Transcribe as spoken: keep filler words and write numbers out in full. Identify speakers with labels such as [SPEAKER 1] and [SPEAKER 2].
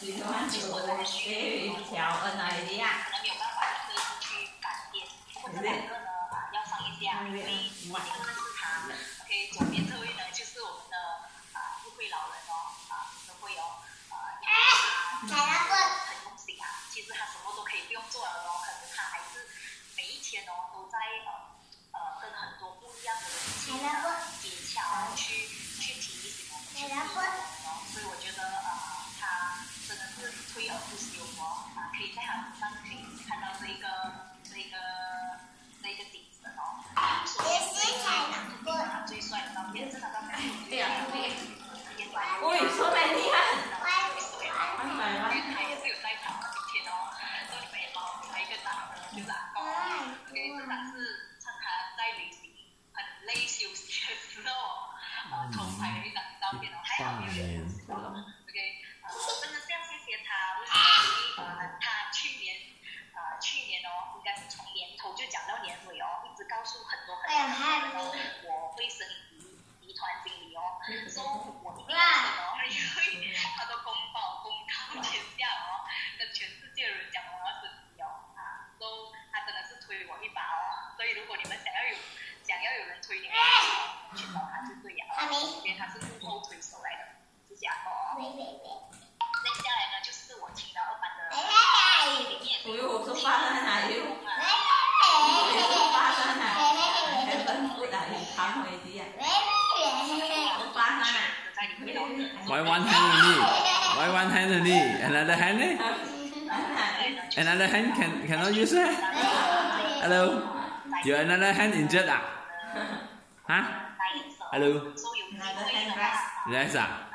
[SPEAKER 1] 喜欢就我来给调恩来的呀。
[SPEAKER 2] 可能没有办法一个一个去改变。不过这两个呢啊要上一下，因为已经认识他。OK， 左边这位呢就是我们的啊智慧老人哦，啊智慧哦，啊因为他很用心啊，其实他什么都可以不用做了哦，可是他还是每一天哦都在呃呃跟很多不一样的人去接洽，去去提醒我们去提醒我们哦，所以我觉得啊。他真的是退而不休哦，啊，可以在他身上可以看到这个这个这个精神哦。首先是他最帅的照片，这张照片对呀，对。
[SPEAKER 1] 我与说来厉害。
[SPEAKER 2] 因为他也是有在场今天哦，这里面帮我拍一个大的，就是阿公。OK， 这张是趁他在旅行很累休息的时候，呃，偷拍的一张照片哦，还好没有人知道。OK。真的是要谢谢他，为什么？呃，他去年，呃，去年哦，应该是从年头就讲到年尾哦，一直告诉很多很多人哦，我会升级集团经理哦，所以我一定要升哦，因为他都公报公告天下哦，跟全世界的人讲我要升级哦，啊，所以他真的是推我一把哦，所以如果你们想要有想要有人推你们，去找他就对了，因为他是幕后推手来的，是这样哦。接下来呢，就是我请到二班的里面。
[SPEAKER 1] 哎呦，我说发在哪里？我说发在哪里？还分不来，扛回去呀。我发在哪？
[SPEAKER 3] Why one hand only? Why one hand only? Another hand? Another hand can cannot use it? Hello? Your another hand injured ah? Huh? Hello?
[SPEAKER 1] Another hand rest.
[SPEAKER 3] Rest ah?